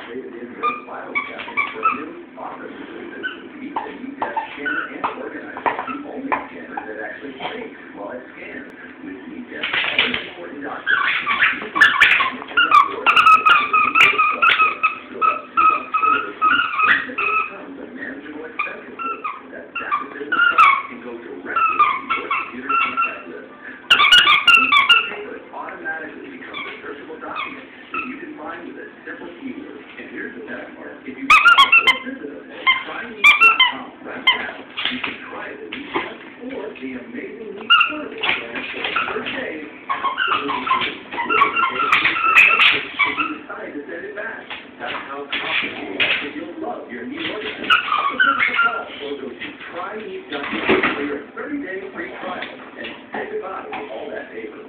traded in their file cabinets for a new office assistant who keeps a UPS scanner and organizer, the only scanner that actually thinks while it scans. With UPS, all the important documents, manageable expenses that the business cost can go directly to your computer contact list. Paper automatically becomes a searchable document that you can find with a simple keyword. And here's the best part. If you visit us at tryme.com right now, you can try the UPS or the amazing new service plan for the first day absolutely free. If you decide to send it back, that's how confident you are that you'll love your new organizer. So give us a call or go to tryme.com for your 30-day free trial and say goodbye to all that paper.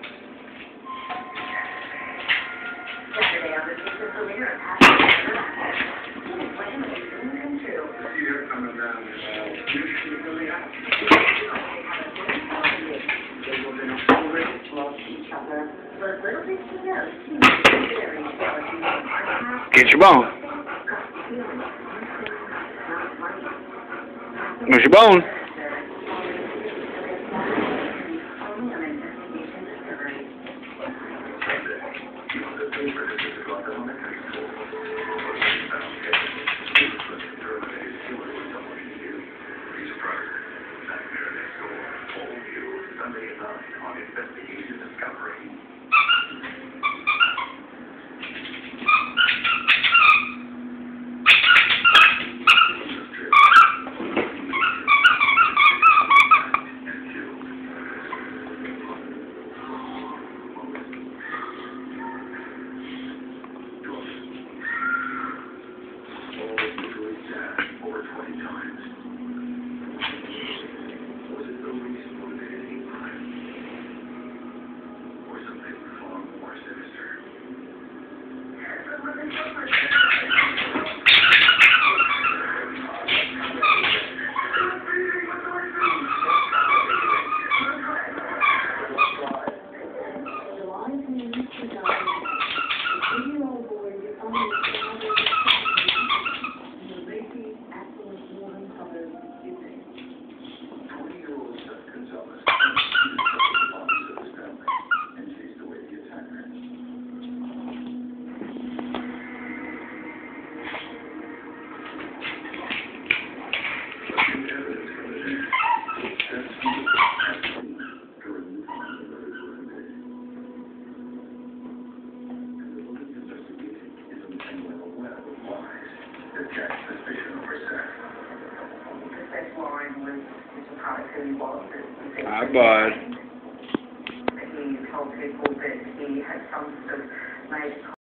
Yesterday on the news for winter of passion and plan was soon come true. See her coming down and usually really happy. They will then already love each other. But little did she know, she was very jealous of Get your bone. Where's your bone? Investigation discovery. Over 20 times. Was it the least motivating crime? Or something far more sinister? Hi, bud. He told people that he had some sort of made